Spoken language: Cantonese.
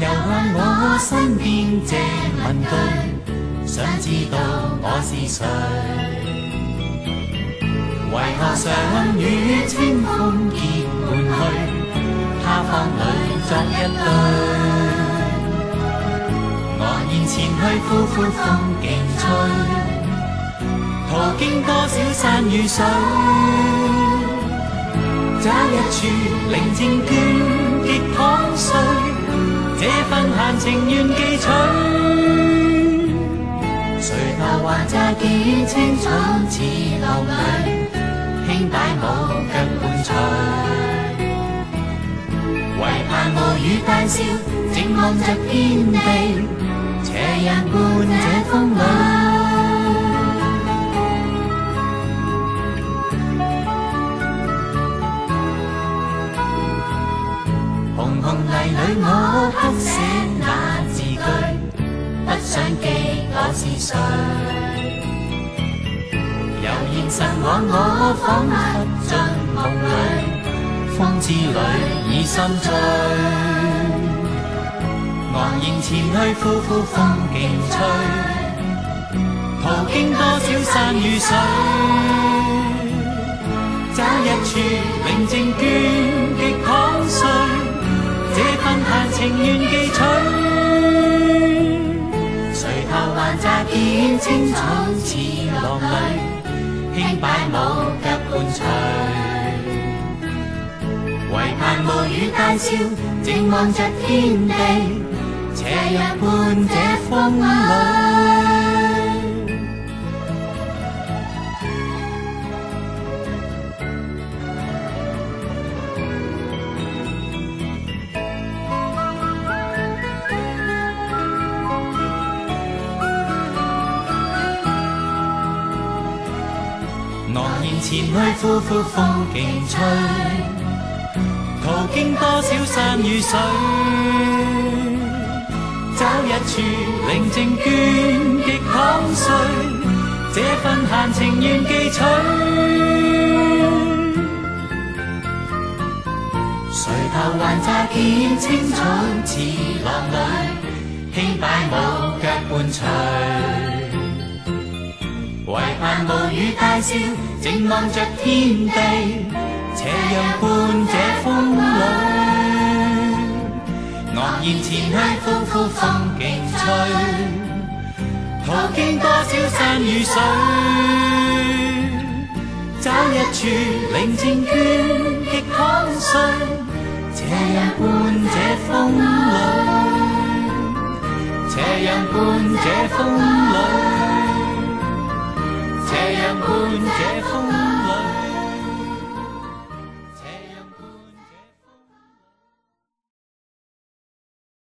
遊向我身邊這問句，想知道我是誰？為何想與清風結伴去？他方裏作一對。我現前去，呼呼風勁吹，途經多少山與水，找一處寧靜倦極躺睡，這份閒情願記取。垂頭還乍見青草似浪裏，輕擺舞腳伴隨。唯盼無語大笑，靜望着天地，斜陽伴這風裏。紅紅泥裏我刻寫那字句，不想記我是誰。悠然神往我彷彿進夢裏，風之裏已心醉。昂然前去，呼呼風勁吹，途經多少山與水，找一處寧靜倦極躺睡，這份閒情願記取。垂頭還乍見青草似浪裏，輕擺舞腳伴隨。唯盼無語大笑，靜望着天地，斜陽伴這風裏。昂然前去，呼呼風勁吹，途經多少山與水，找一處寧靜倦極躺睡，這份閒情願記取。垂頭還乍見青草似浪裏，輕擺舞腳伴隨。唯盼無語大笑，靜望着天地，斜陽伴這風裏。昂然前去，呼呼風勁吹，途經多少山與水，找一處寧靜倦極躺睡，斜陽伴這風裏，斜陽伴這風裏，斜陽伴這風裏。